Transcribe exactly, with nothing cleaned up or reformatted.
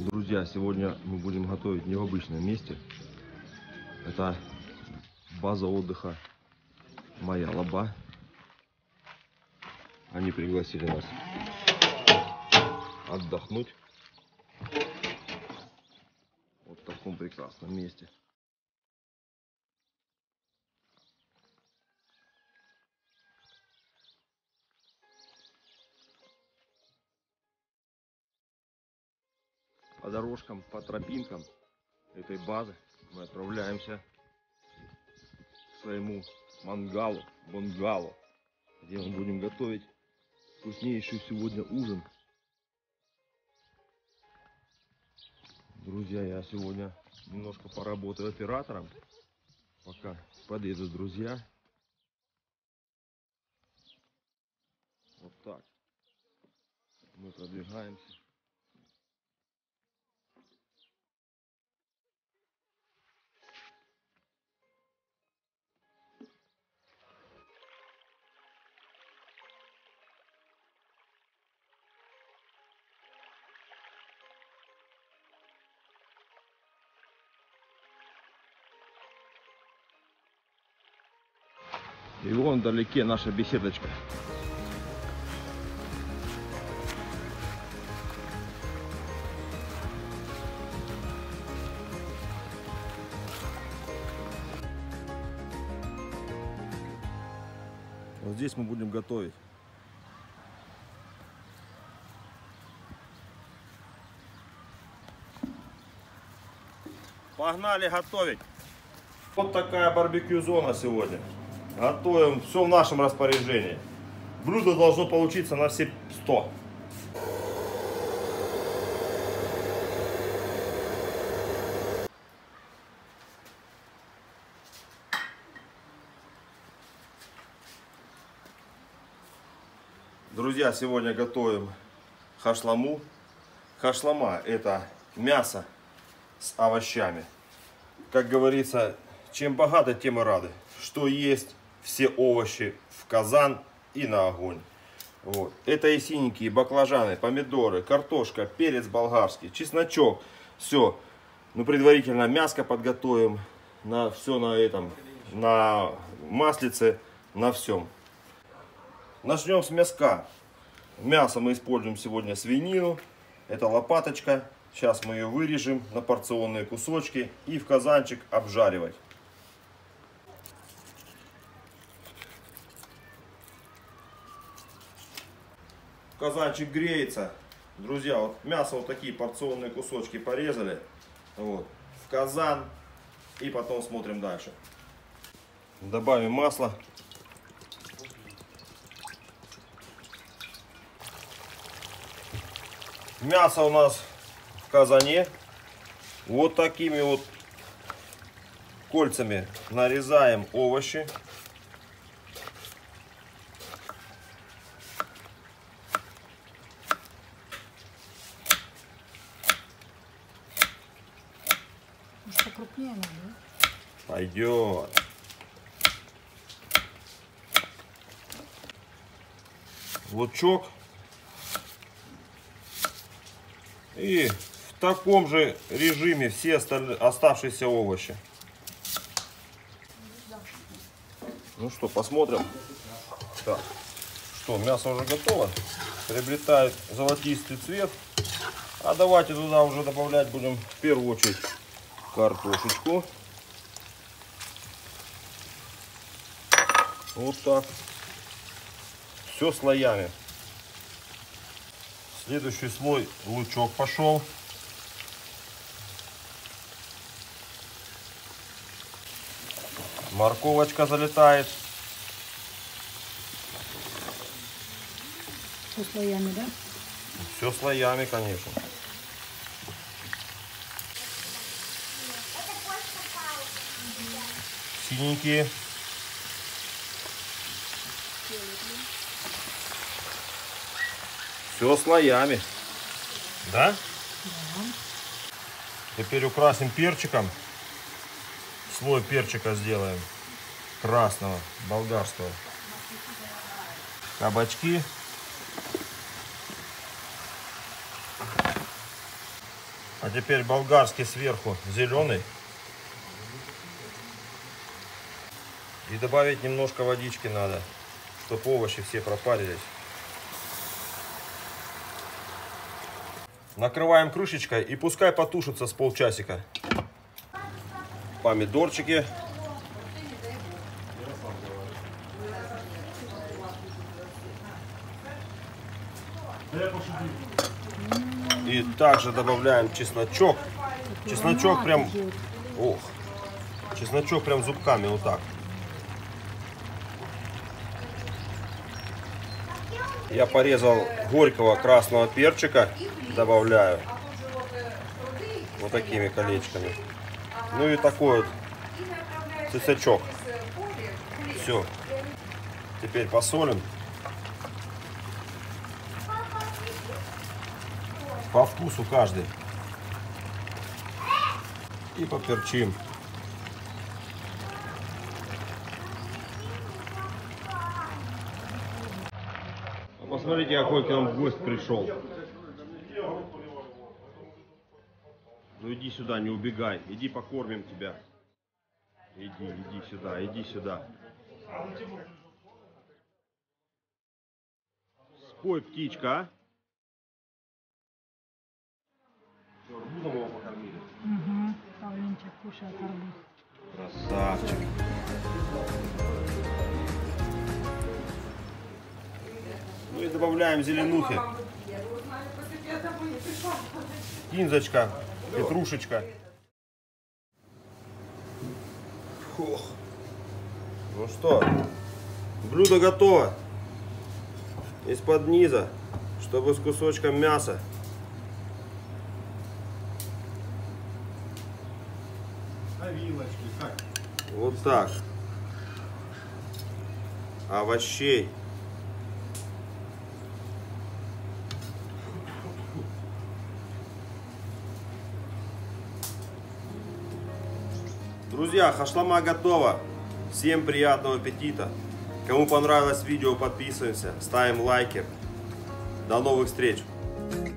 Друзья, сегодня мы будем готовить не в обычном месте. Это база отдыха Моя Лаба. Они пригласили нас отдохнуть вот в таком прекрасном месте. По дорожкам, по тропинкам этой базы мы отправляемся к своему мангалу, бунгало, где мы будем готовить вкуснейший сегодня ужин. Друзья, я сегодня немножко поработаю оператором, пока подъедут друзья. Вот так мы продвигаемся. И вон вдалеке наша беседочка. Вот здесь мы будем готовить. Погнали готовить. Вот такая барбекю зона сегодня. Готовим, все в нашем распоряжении. Блюдо должно получиться на все сто. Друзья, сегодня готовим хашламу. Хашлама — это мясо с овощами. Как говорится, чем богаты, тем и рады. Что есть, все овощи в казан и на огонь. Вот. Это и синенькие баклажаны, помидоры, картошка, перец болгарский, чесночок. Все. Ну, предварительно мяско подготовим. На все на этом, на маслице, на всем. Начнем с мяска. Мясо мы используем сегодня свинину. Это лопаточка. Сейчас мы ее вырежем на порционные кусочки и в казанчик обжаривать. Казанчик греется. Друзья, вот мясо вот такие порционные кусочки порезали. Вот, в казан. И потом смотрим дальше. Добавим масло. Мясо у нас в казане. Вот такими вот кольцами нарезаем овощи. Покрупнее надо, да? Пойдет. Лучок. И в таком же режиме все остальные, оставшиеся овощи. Ну что, посмотрим. Так, что, мясо уже готово. Приобретает золотистый цвет. А давайте туда уже добавлять будем в первую очередь картошечку. Вот так. Все слоями. Следующий слой лучок пошел. Морковочка залетает. Все слоями, да? Все слоями, конечно. Синенькие. Все слоями. Да? Да. Теперь украсим перчиком. Слой перчика сделаем. Красного, болгарского. Кабачки. А теперь болгарский сверху зеленый. И добавить немножко водички надо, чтобы овощи все пропарились. Накрываем крышечкой и пускай потушится с полчасика. Помидорчики. И также добавляем чесночок. Чесночок прям, ох, чесночок прям зубками вот так. Я порезал горького красного перчика, добавляю вот такими колечками. Ну и такой вот цесачок. Все. Теперь посолим. По вкусу каждый. И поперчим. Посмотрите, какой к нам гость пришел. Ну иди сюда, не убегай. Иди покормим тебя. Иди, иди сюда, иди сюда. Спой, птичка, а? Что, арбузом его покормили? Угу. Павлинчик кушает арбуз. Красавчик. Ну и добавляем зеленухи. Кинзочка, петрушечка. Фух. Ну что, блюдо готово. Из-под низа, чтобы с кусочком мяса. На вилочке, как? Вот так. Овощей. Друзья, хашлама готова. Всем приятного аппетита. Кому понравилось видео, подписываемся, ставим лайки. До новых встреч.